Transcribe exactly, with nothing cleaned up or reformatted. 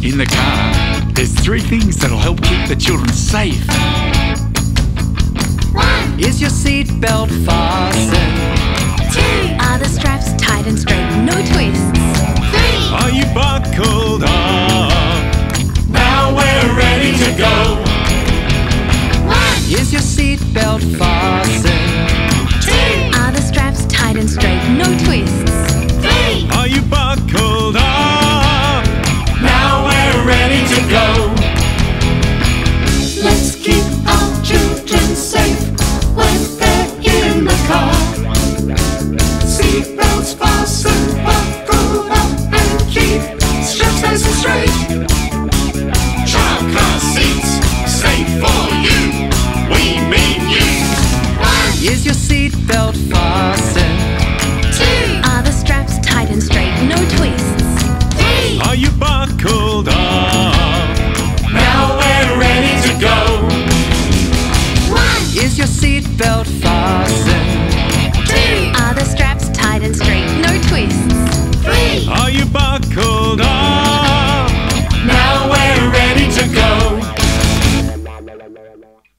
In the car, there's three things that'll help keep the children safe. One. Is your seatbelt fastened? Two. Are the straps tight and straight, no twists? Three. Are you buckled up? Now we're ready to go. One. Is your seatbelt fastened? Two. Are the straps tight and straight, no twists? Three. Are you buckled up? Now we're ready to go. Let's keep our children safe when they're in the car. Seatbelts fastened, buckled up, and keep straps nice and straight. Child car seats, safe for you. We mean you. One. Is your seatbelt fastened? Two. Are the straps tight and straight, no twists? Three. Are you buckled up? Now we're ready to go. One. Is your seatbelt fastened? Two. Are the straps tight and straight, no twists? Three. Are you buckled up? Now we're ready to go.